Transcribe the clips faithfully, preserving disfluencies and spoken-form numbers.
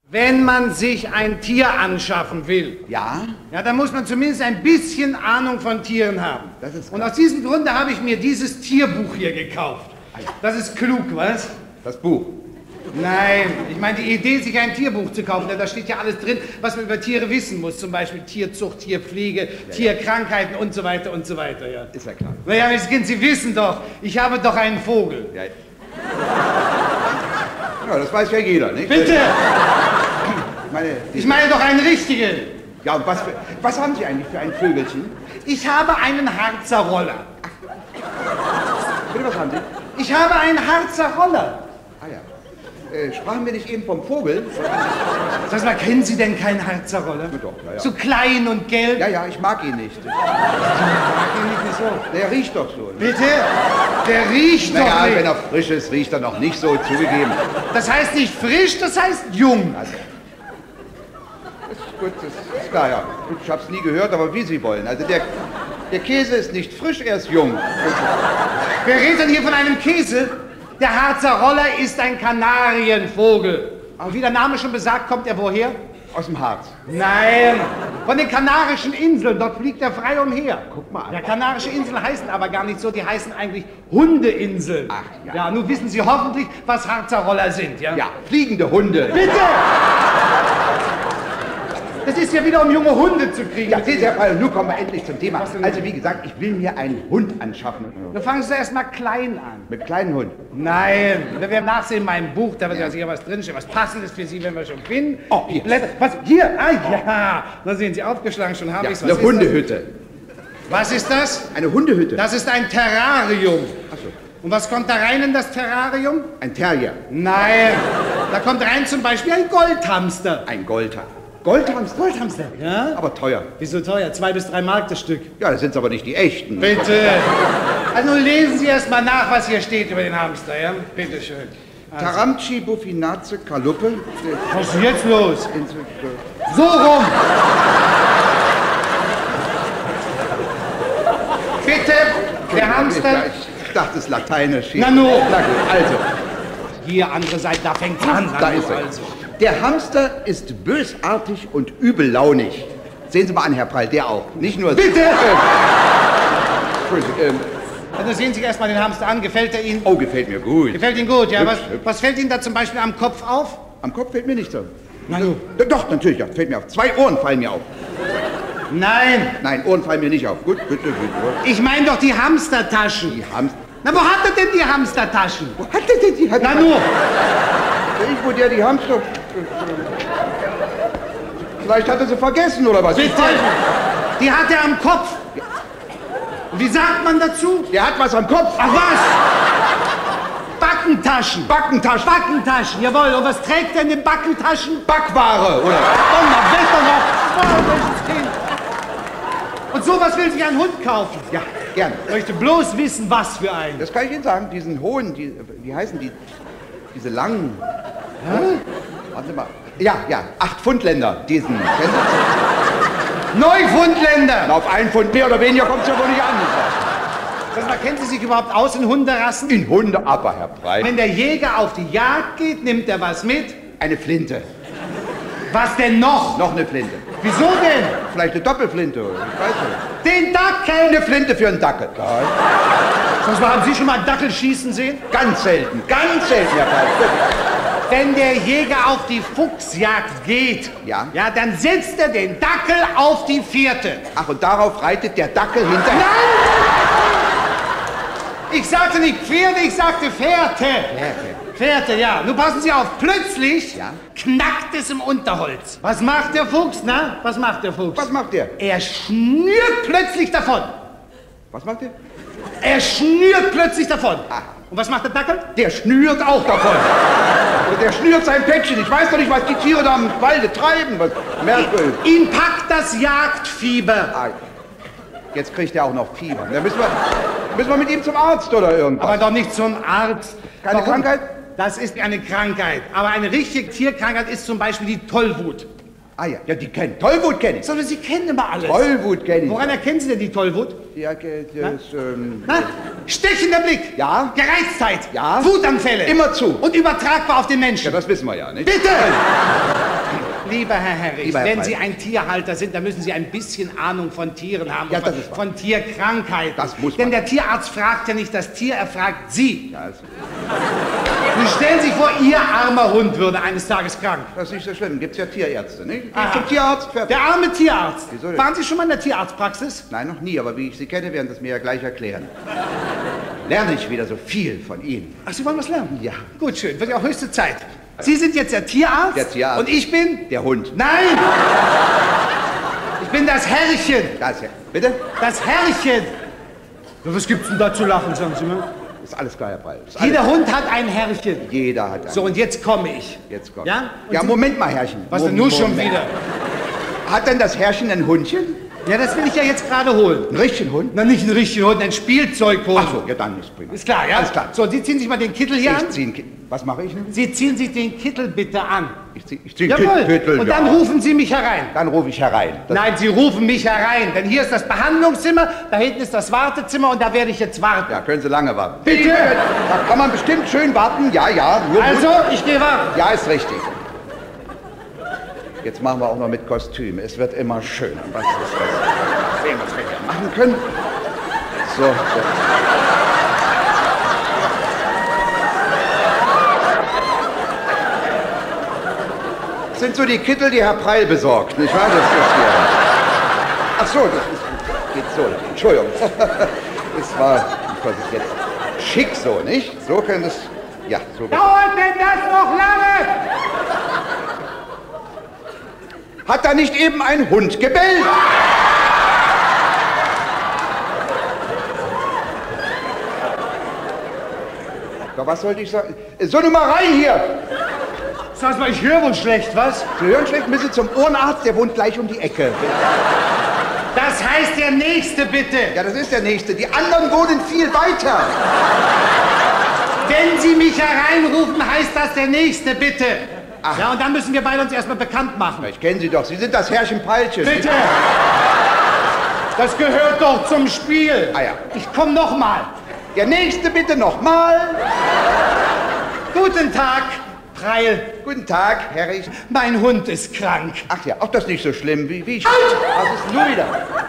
Wenn man sich ein Tier anschaffen will, Ja? ja, dann muss man zumindest ein bisschen Ahnung von Tieren haben. Das ist Und klar. aus diesem Grunde habe ich mir dieses Tierbuch hier gekauft. Das ist klug, was? Das Buch. Nein, ich meine die Idee, sich ein Tierbuch zu kaufen, denn da steht ja alles drin, was man über Tiere wissen muss. Zum Beispiel Tierzucht, Tierpflege, ja, Tierkrankheiten und so weiter und so weiter. Ja. Ist ja klar. Naja, Miss Kind, Sie wissen doch, ich habe doch einen Vogel. Ja. Ja, das weiß ja jeder, nicht? Bitte! Ich meine, Ich meine doch einen richtigen. ja, und was, für, was haben Sie eigentlich für ein Vögelchen? Ich habe einen Harzer Roller. Bitte, was haben Sie? Ich habe einen Harzer Roller. Ah ja. Äh, sprachen wir nicht eben vom Vogel? Sag mal, kennen Sie denn keinen Harzer Roller? Ja, doch, ja, ja. So klein und gelb? Ja, ja, ich mag ihn nicht. Ich mag ihn nicht so. Der riecht doch so. Bitte? Der riecht Naja, doch wenn nicht. er frisch ist, riecht er noch nicht so, zugegeben. Das heißt nicht frisch, das heißt jung. Also, das ist gut, das ist klar, ja. Gut, ich hab's nie gehört, aber wie Sie wollen. Also der, der Käse ist nicht frisch, er ist jung. Wer redet denn hier von einem Käse? Der Harzer Roller ist ein Kanarienvogel. Und wie der Name schon besagt, kommt er woher? Aus dem Harz. Nein, von den Kanarischen Inseln. Dort fliegt er frei umher. Guck mal an. Ja, Kanarische Inseln heißen aber gar nicht so, die heißen eigentlich Hundeinseln. Ach, ja. Ja, nun wissen Sie hoffentlich, was Harzer Roller sind, ja? Ja, fliegende Hunde. Bitte! Das ist ja wieder, um junge Hunde zu kriegen. Ja, sehen Sie, Herr Pfeil, nun kommen wir endlich zum Thema. Was denn? Also wie gesagt, ich will mir einen Hund anschaffen. Dann fangen Sie erst mal klein an. Mit kleinen Hund. Nein, wenn wir nachsehen in meinem Buch, da wird ja sicher was drinstehen, was Passendes für Sie, wenn wir schon finden. Oh, hier. Blätter. Was? Hier? Ah, ja. Da sehen Sie, aufgeschlagen, schon habe Ja, ich's. Was eine ist Hundehütte. das? Was ist das? Eine Hundehütte. Das ist ein Terrarium. Ach so. Und was kommt da rein in das Terrarium? Ein Terrier. Nein, da kommt rein zum Beispiel ein Goldhamster. Ein Goldhamster. Goldhamster? Goldhamster? Ja? Aber teuer. Wieso teuer? Zwei bis drei Mark das Stück. Ja, das sind aber nicht die echten. Bitte. Also nun lesen Sie erst mal nach, was hier steht über den Hamster, ja? Bitte schön. Also. Taramci Buffinaze Kaluppe. Was ist jetzt los? So rum. Bitte, der Hamster. Ja, ich dachte, es ist lateinisch. Na nu. Na gut, also. Hier, andere Seite, da fängt's an. Da ist er. Also. Der Hamster ist bösartig und übellaunig. Sehen Sie mal an, Herr Prall, der auch. Nicht nur... Bitte! Ähm, Entschuldigung, ähm, Also sehen Sie sich erst mal den Hamster an. Gefällt er Ihnen? oh, gefällt mir gut. Gefällt Ihnen gut, ja? Hübsch, Was, hübsch. was fällt Ihnen da zum Beispiel am Kopf auf? Am Kopf fällt mir nichts auf. Na nu. Äh, Doch, natürlich, ja, fällt mir auf. Zwei Ohren fallen mir auf. Nein, Nein, Ohren fallen mir nicht auf. Gut, bitte, bitte. ich meine doch die Hamstertaschen. Die Hamster... Na, wo hat er denn die Hamstertaschen? Wo hat der denn die... Hat Na nur. Irgendwo der die Hamster... Vielleicht hat er sie vergessen, oder was? Ich Bitte. weiß nicht. Die hat er am Kopf. Und wie sagt man dazu? Der hat was am Kopf. Ach was? Backentaschen. Backentaschen. Backentaschen, jawohl. Und was trägt er in den Backentaschen? Backware, oder? Donnerwetter noch. Oh, welches Kind. Und sowas will sich ein Hund kaufen. Ja, gerne. Ich möchte bloß wissen, was für ein. Das kann ich Ihnen sagen, diesen hohen, die, wie heißen die, diese langen... Hä? Warten Sie mal. Ja, ja, acht Pfundländer, diesen. Neufundländer. Na, auf einen Pfund mehr oder weniger kommt es ja wohl nicht an. Sag mal, kennen Sie sich überhaupt aus in Hunderassen? In Hunde, aber Herr Breit. Wenn der Jäger auf die Jagd geht, nimmt er was mit? Eine Flinte. Was denn noch? Noch eine Flinte. Wieso denn? Vielleicht eine Doppelflinte, oder? Ich weiß nicht. Den Dackel. Eine Flinte für einen Dackel. Ja, Sag mal, haben Sie schon mal einen Dackel schießen sehen? ganz selten, ganz selten, Herr Breit. Wenn der Jäger auf die Fuchsjagd geht, Ja. ja, dann setzt er den Dackel auf die Vierte. Ach, und darauf reitet der Dackel hinterher. Nein! Ich sagte nicht Pferde, ich sagte Fährte. Fährte. Fährte, ja. Nun passen Sie auf, plötzlich Ja. knackt es im Unterholz. Was macht der Fuchs, na? Was macht der Fuchs? Was macht der? Er schnürt plötzlich davon. Was macht der? Er schnürt plötzlich davon. Ah. Und was macht der Dackel? Der schnürt auch davon. Und der schnürt sein Päckchen. Ich weiß doch nicht, was die Tiere da im Walde treiben. Was merkwürdig. Ihn packt das Jagdfieber. Ah, jetzt kriegt er auch noch Fieber. Da müssen wir, müssen wir mit ihm zum Arzt oder irgendwas. Aber doch nicht zum Arzt. Keine Warum? Krankheit? Das ist eine Krankheit. Aber eine richtige Tierkrankheit ist zum Beispiel die Tollwut. Ah ja, ja, die kennen. Tollwut kenne ich. Sondern Sie kennen immer alles. Tollwut kenne ich. Woran erkennen Sie denn die Tollwut? Ja, ge- das, ähm, Na? Stechender Blick. Ja. Gereiztheit. Ja. Wutanfälle. Immer zu. Und übertragbar auf den Menschen. ja, das wissen wir ja, nicht? Bitte! lieber Herr Herrich, Lieber Herr wenn Preil. Sie ein Tierhalter sind, dann müssen Sie ein bisschen Ahnung von Tieren haben, Ja, und das von, ist wahr. von Tierkrankheiten. Das muss Denn man. der Tierarzt fragt ja nicht das Tier, er fragt Sie. Ja, das, Nun stellen Sie sich vor, Ihr armer Hund würde eines Tages krank. das ist nicht so schlimm. Gibt's ja Tierärzte, nicht? Geht Aha. zum Tierarzt, fertig. Der arme Tierarzt. Wieso denn? Waren Sie schon mal in der Tierarztpraxis? Nein, noch nie, aber wie ich Sie kenne, werden Sie es mir ja gleich erklären. Lerne ich wieder so viel von Ihnen. Ach, Sie wollen was lernen? Ja. Gut, schön. Wird ja auch höchste Zeit. Sie sind jetzt der Tierarzt? Der Tierarzt. Und ich bin? Der Hund. Nein! Ich bin das Herrchen. Das ja. Bitte? Das Herrchen. Ja, was gibt's denn da zu lachen, sagen Sie mal? Ist alles klar, Herr Preil. Ist alles Jeder Hund hat ein Herrchen. Jeder hat einen. So, und jetzt komme ich. Jetzt kommt. Ja? Und Ja, Sie- Moment mal, Herrchen. Was denn Moment. nun schon wieder? Hat denn das Herrchen ein Hundchen? Ja, das will ich ja jetzt gerade holen. Ein richtigen Hund? Na, nicht einen richtigen Hund, ein Spielzeughund. Ach so, ja, dann ist prima. Ist klar, ja? Alles klar. So, Sie ziehen sich mal den Kittel hier an. Ich zieh einen Ki- Was mache ich nun? Sie ziehen sich den Kittel bitte an. Ich ziehe ich zieh einen Jawohl. Kittel, Und ja. dann rufen Sie mich herein. Dann rufe ich herein. Das Nein, Sie rufen mich herein, denn hier ist das Behandlungszimmer, da hinten ist das Wartezimmer und da werde ich jetzt warten. Ja, können Sie lange warten. Bitte! Da kann man bestimmt schön warten. Ja, ja. Nur Also, gut. ich gehe warten. Ja, ist richtig. Jetzt machen wir auch noch mit Kostüm. Es wird immer schöner. Was ist das? Sehen, was wir hier machen können. So, so. Das sind so die Kittel, die Herr Preil besorgt, nicht wahr? Das ist hier. Ach so, das ist, geht so. Entschuldigung. Das war, das ist jetzt schick so, nicht? So können es, ja, so. Dauert denn das noch lange? Hat da nicht eben ein Hund gebellt? Ja, was sollte ich sagen? So, nun mal rein hier! Sag mal, ich höre wohl schlecht, was? Sie hören schlecht, müssen Sie zum Ohrenarzt, der wohnt gleich um die Ecke. Das heißt der Nächste, bitte. Ja, das ist der Nächste. Die anderen wohnen viel weiter. Wenn Sie mich hereinrufen, heißt das der Nächste, bitte. Ja, und dann müssen wir beide uns erstmal bekannt machen. Ich kenne Sie doch. Sie sind das Herrchen Peilchen. Bitte! Das gehört doch zum Spiel. Ah ja. Ich komm noch mal. Der Nächste bitte nochmal. Guten Tag, Preil. Guten Tag, Herr Rich. Mein Hund ist krank. Ach ja, auch das ist nicht so schlimm, wie, wie ich... Was ist denn nun wieder?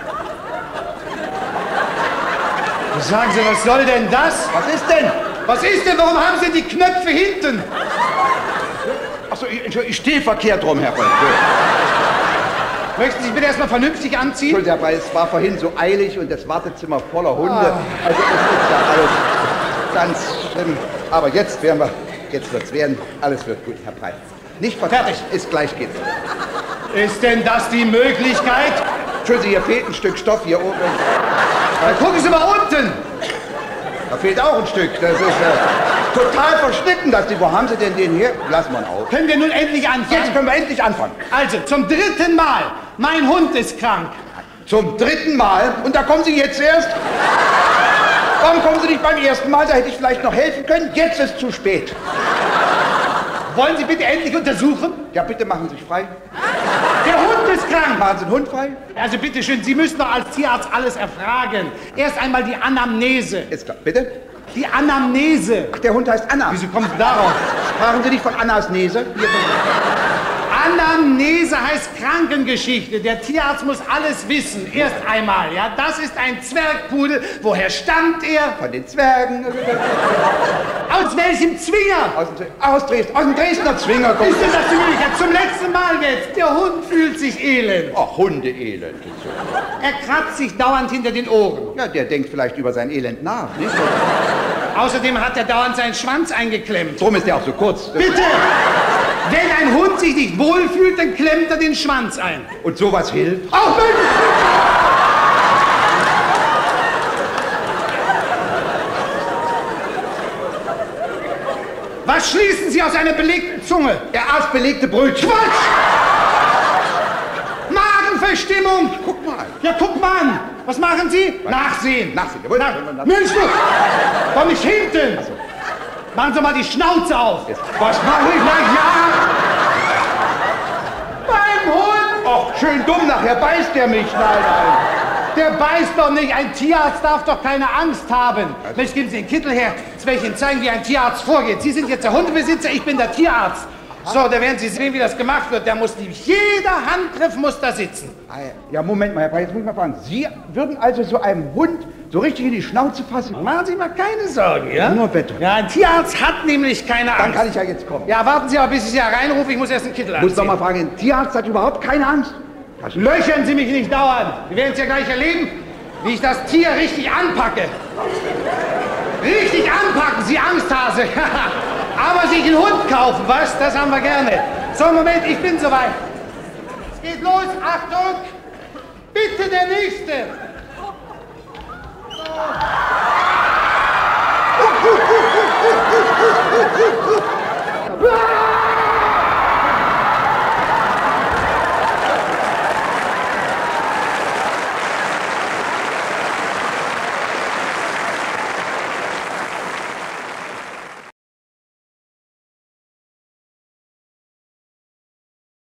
Sagen Sie, was soll denn das? Was ist denn? Was ist denn? Warum haben Sie die Knöpfe hinten? Achso, ich, Entschuldigung, ich stehe verkehrt rum, Herr Preil. Möchten Sie sich bitte erstmal vernünftig anziehen? Entschuldigung, Herr Preil, es war vorhin so eilig und das Wartezimmer voller Hunde. Also es ist ja alles ganz schlimm. Aber jetzt werden wir, jetzt wird's werden. Alles wird gut, Herr Preil. Nicht verkehrt. Fertig. Ist gleich geht's. Ist denn das die Möglichkeit? Entschuldigung, hier fehlt ein Stück Stoff hier oben. Dann gucken Sie mal unten. Da fehlt auch ein Stück. Das ist äh, total verschnitten. Das, wo haben Sie denn den hier? Lassen wir ihn auf. Können wir nun endlich anfangen? Jetzt können wir endlich anfangen. Also, zum dritten Mal. Mein Hund ist krank. Zum dritten Mal. Und da kommen Sie jetzt erst? Warum kommen Sie nicht beim ersten Mal? Da hätte ich vielleicht noch helfen können. Jetzt ist zu spät. Wollen Sie bitte endlich untersuchen? Ja, bitte machen Sie sich frei. Der Hund ist krank. Machen Sie den Hund frei. Also bitte schön, Sie müssen doch als Tierarzt alles erfragen. Erst einmal die Anamnese. Ist klar. Bitte? Die Anamnese. Ach, der Hund heißt Anna. Wieso kommen Sie darauf? Sprachen Sie nicht von Annas Nese? Hier, Anamnese heißt Krankengeschichte. Der Tierarzt muss alles wissen. Erst einmal, ja. Das ist ein Zwergpudel. Woher stammt er? von den Zwergen. Aus welchem Zwinger? Aus dem, aus Dresden. Aus dem Dresdner Zwinger kommt. Ist denn das die Möglichkeit? Zum letzten Mal jetzt. Der Hund fühlt sich elend. Ach, Hundeelend. Er kratzt sich dauernd hinter den Ohren. Ja, der denkt vielleicht über sein Elend nach. Nicht? Außerdem hat er dauernd seinen Schwanz eingeklemmt. Drum ist der auch so kurz. Bitte! Wenn ein Hund sich nicht wohlfühlt, dann klemmt er den Schwanz ein. Und sowas hilft? Auch wenn... Was schließen Sie aus einer belegten Zunge? Der Arzt belegte Brötchen. Quatsch! Magenverstimmung! Guck mal. Ja, guck mal an! Was machen Sie? Nachsehen! Nachsehen, jawohl. Nach Mensch, du! Komm nicht hinten! Machen Sie mal die Schnauze auf! Jetzt. Was mache ich? Na ja! Beim Hund! Och, schön dumm, nachher beißt der mich. Nein, nein. Der beißt doch nicht! Ein Tierarzt darf doch keine Angst haben! Mensch, geben Sie den Kittel her! Jetzt werde ich Ihnen zeigen, wie ein Tierarzt vorgeht. Sie sind jetzt der Hundebesitzer, ich bin der Tierarzt. So, da werden Sie sehen, wie das gemacht wird. Da muss die, jeder Handgriff muss da sitzen. Ja, Moment mal, Herr Preis, jetzt muss ich mal fragen. Sie würden also so einem Hund so richtig in die Schnauze fassen? Machen Sie mal keine Sorgen, ja? Nur bitte. Ja, ein Tierarzt hat nämlich keine Angst. Dann kann ich ja jetzt kommen. Ja, warten Sie aber, bis ich Sie ja reinrufe. Ich muss erst einen Kittel anziehen. Muss doch mal fragen, ein Tierarzt hat überhaupt keine Angst? Löchern Sie mich nicht dauernd. Wir werden es ja gleich erleben, wie ich das Tier richtig anpacke. Richtig anpacken, Sie Angsthase. Aber sich einen Hund kaufen, was? Das haben wir gerne. So, Moment, ich bin soweit. Es geht los, Achtung. Bitte der Nächste. So.